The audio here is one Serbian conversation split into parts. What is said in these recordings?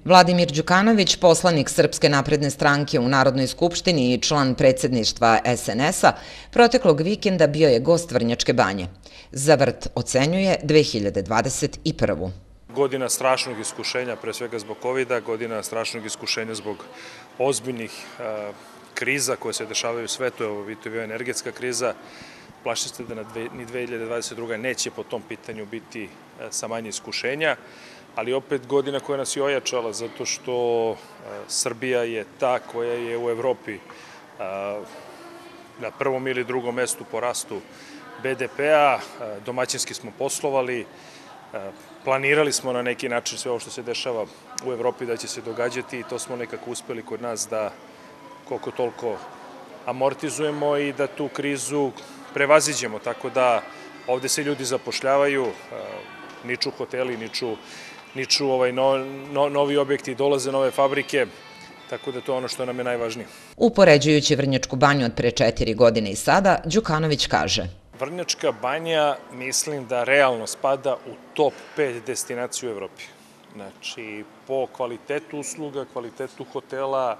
Vladimir Đukanović, poslanik Srpske napredne stranke u Narodnoj skupštini i član predsjedništva SNS-a, proteklog vikenda bio je gost Vrnjačke Banje. Za vrt ocenjuje 2021. Godina strašnog iskušenja, pre svega zbog COVID-a, godina strašnog iskušenja zbog ozbiljnih kriza koje se dešavaju u svetu, evo vidite bio energetska kriza, plašim se da ni 2022. neće po tom pitanju biti sa manje iskušenja, ali opet godina koja nas je ojačala zato što Srbija je ta koja je u Evropi na prvom ili drugom mestu po rastu BDP-a, domaćinski smo poslovali, planirali smo na neki način sve ovo što se dešava u Evropi da će se događati i to smo nekako uspeli kod nas da koliko toliko amortizujemo i da tu krizu prevaziđemo, tako da ovde se ljudi zapošljavaju, niču hoteli, niču novi objekti, dolaze nove fabrike, tako da to je ono što nam je najvažnije. Upoređujući Vrnjačku Banju od pre 4 godine i sada, Đukanović kaže: Vrnjačka Banja mislim da realno spada u top 5 destinacija u Evropi. Znači, po kvalitetu usluga, kvalitetu hotela,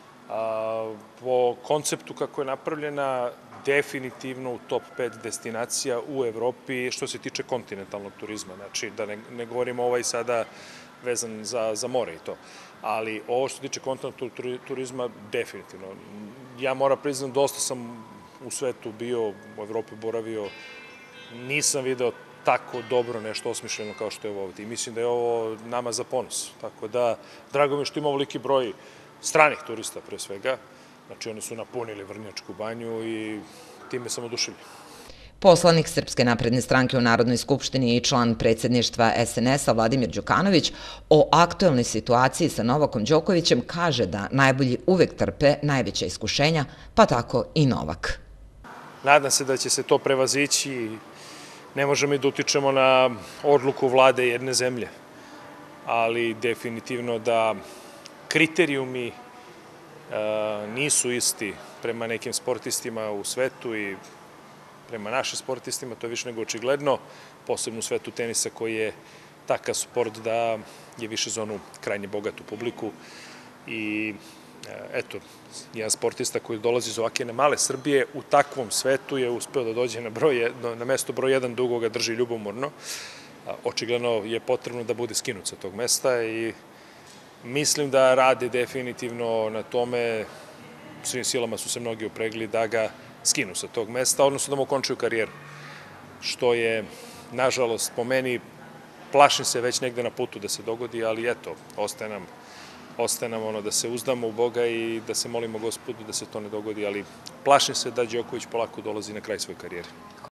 po konceptu kako je napravljena, definitivno u top 5 destinacija u Evropi što se tiče kontinentalnog turizma. Znači, da ne govorimo ovaj sada vezan za more i to. Ali ovo što se tiče kontinentalnog turizma, definitivno. Ja moram priznati, dosta sam u svetu bio, u Evropi boravio, nisam video tako dobro nešto osmišljeno kao što je ovo ovdje. I mislim da je ovo nama za ponos. Tako da, drago mi je što ima ovoliki broj stranih turista pre svega. Znači, oni su napunili Vrnjačku Banju i time sam oduševljen. Poslanik Srpske napredne stranke u Narodnoj skupštini i član predsjedništva SNS-a Vladimir Đukanović o aktuelnoj situaciji sa Novakom Đokovićem kaže da najbolji uvek trpe najveća iskušenja, pa tako i Novak. Nadam se da će se to prevazići. Ne možemo i da utičemo na odluku vlade jedne zemlje, ali definitivno da kriterijumi nisu isti prema nekim sportistima u svetu i prema našim sportistima, to je više nego očigledno, posebno u svetu tenisa koji je takav sport da je više za onu krajnje bogatu publiku i eto, jedan sportista koji dolazi iz ovakve male Srbije u takvom svetu je uspeo da dođe na mesto broj 1, dugo ga drži ljubomorno. Očigledno je potrebno da bude skinut sa tog mesta i mislim da rade definitivno na tome, svim silama su se mnogi upregli da ga skinu sa tog mesta, odnosno da mu okončaju karijeru. Što je, nažalost, po meni, plašim se već negde na putu da se dogodi, ali eto, ostaje nam ono da se uzdamo u Boga i da se molimo Gospodu da se to ne dogodi, ali plašim se da Đoković polako dolazi na kraj svoje karijere.